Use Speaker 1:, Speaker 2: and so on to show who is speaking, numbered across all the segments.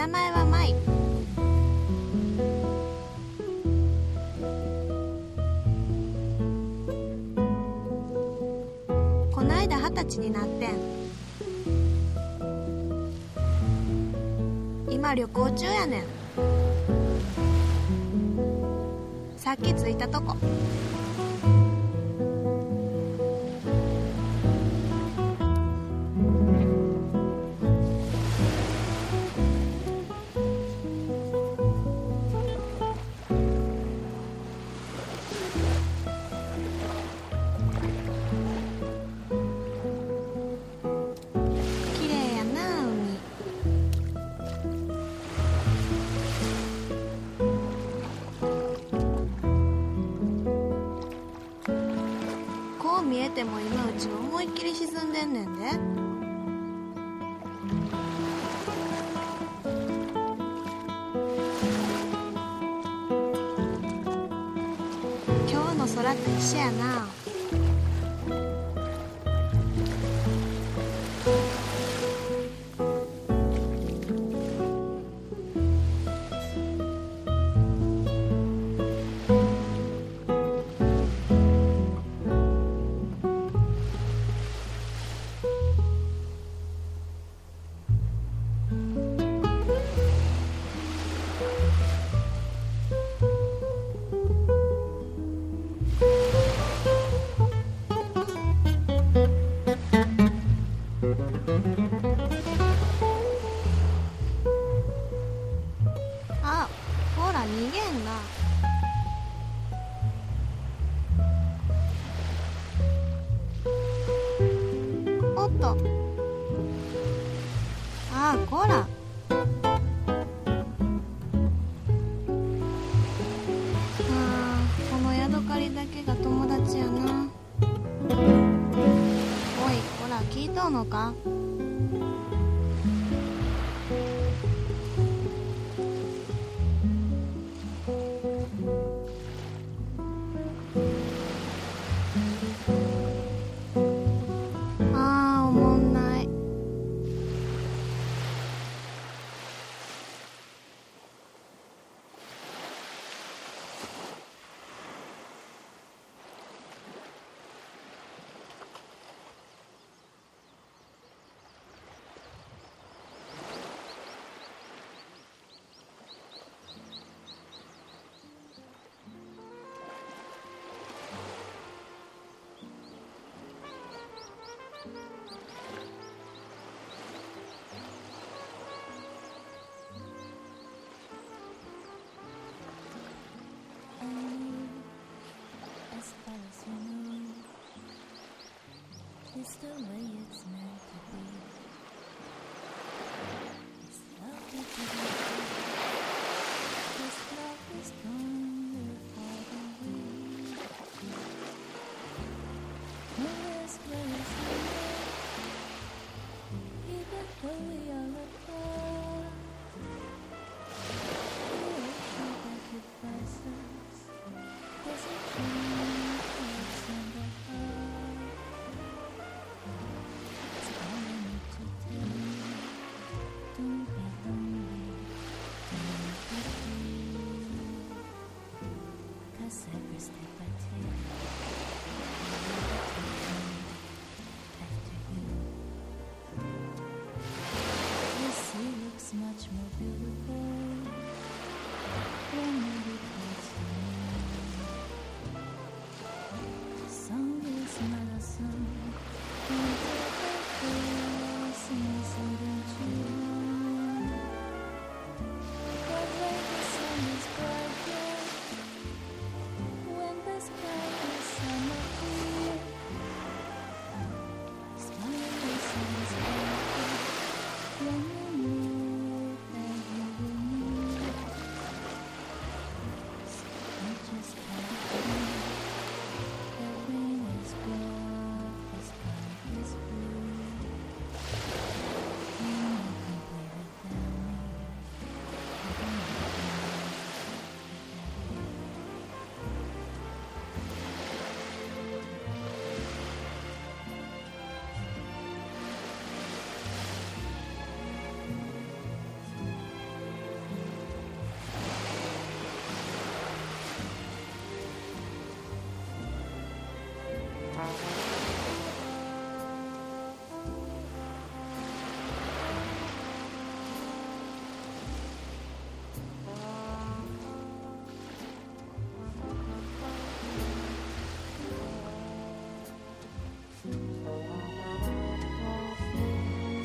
Speaker 1: 名前はマイ。こないだ20歳になってん。今旅行中やねん。さっき着いたとこ。綺麗やな海。こう見えても今うち思いっきり沈んでんねんで。今日の空と一緒やな。あ、ほら逃げんな。おっと。ああ、こら。このヤドカリだけが友達やな。おい、こら聞いとうのか。おもんない。
Speaker 2: It's the way it's meant to be. This love that you give, this love is stronger for the weak. This place we live, even though we are apart. The ocean that divides us, there's a dream that's in the heart. It's calling me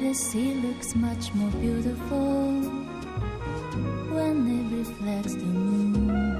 Speaker 2: The sea looks much more beautiful when it reflects the moon.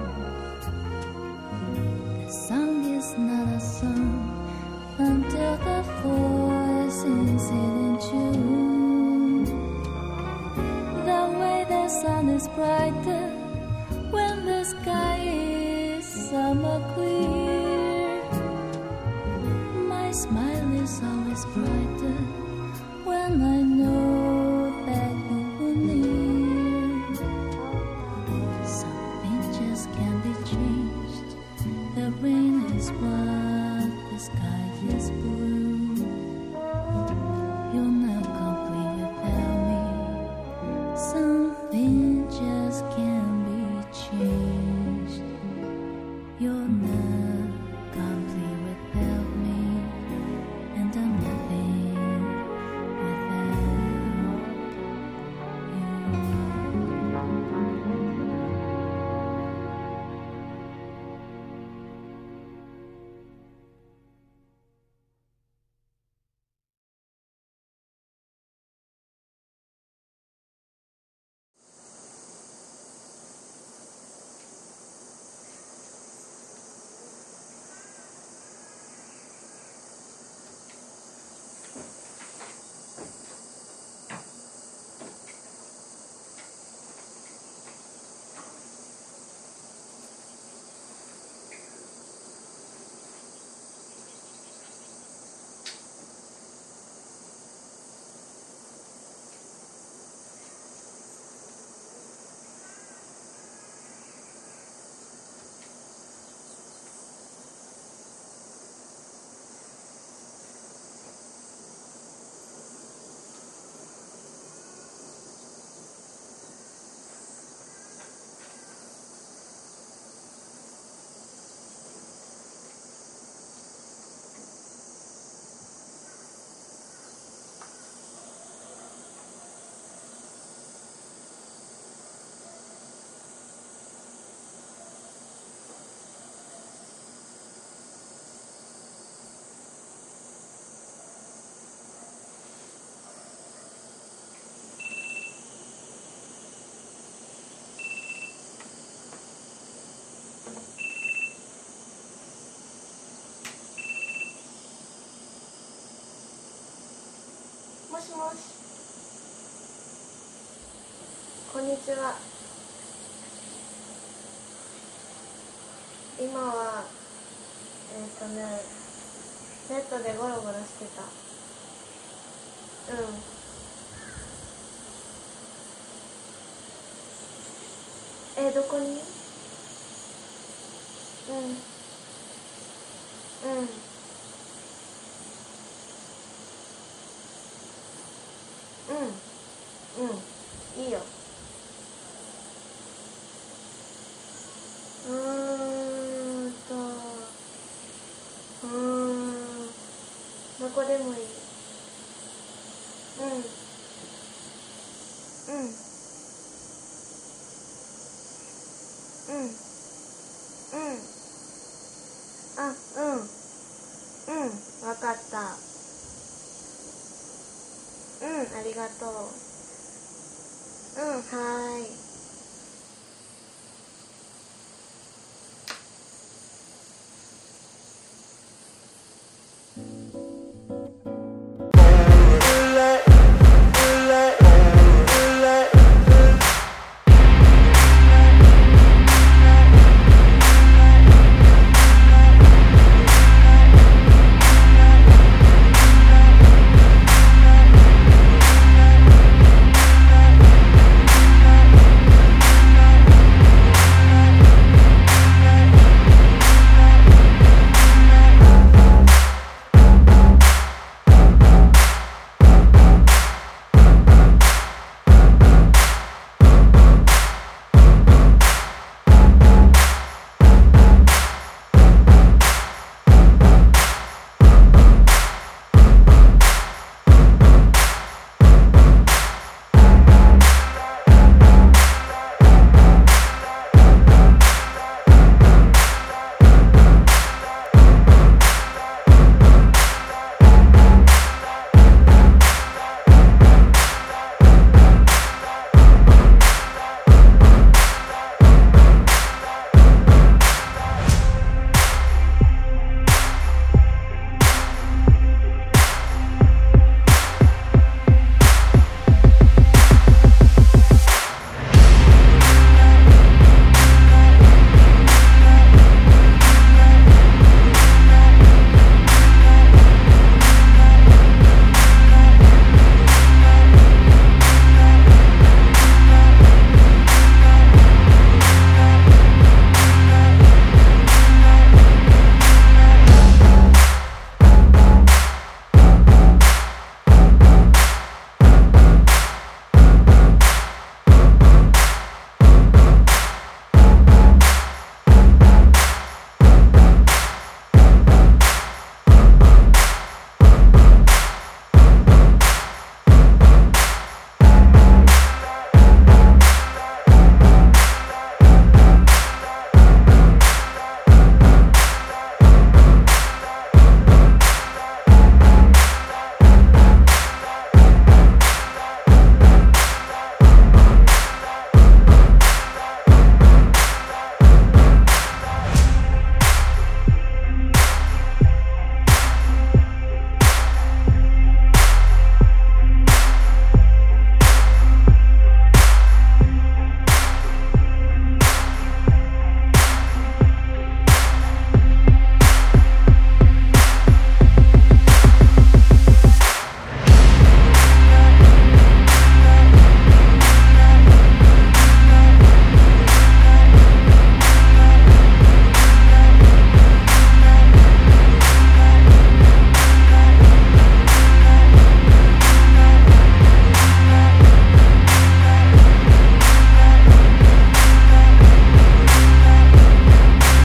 Speaker 2: The song is not a song until the voice sings it in tune. The way the sun is brighter when the sky is summer clear. My smile is always brighter when I know that you were near. Something just can't be changed. The rain is white, the sky is blue. You're not complete without me. Something just can't be changed. You're not complete without me, and I'm nothing without you.
Speaker 1: もしもし、こんにちは。今はネットでゴロゴロしてた。どこに？いいよ。どこでもいい。わかった。ありがとう。はーい。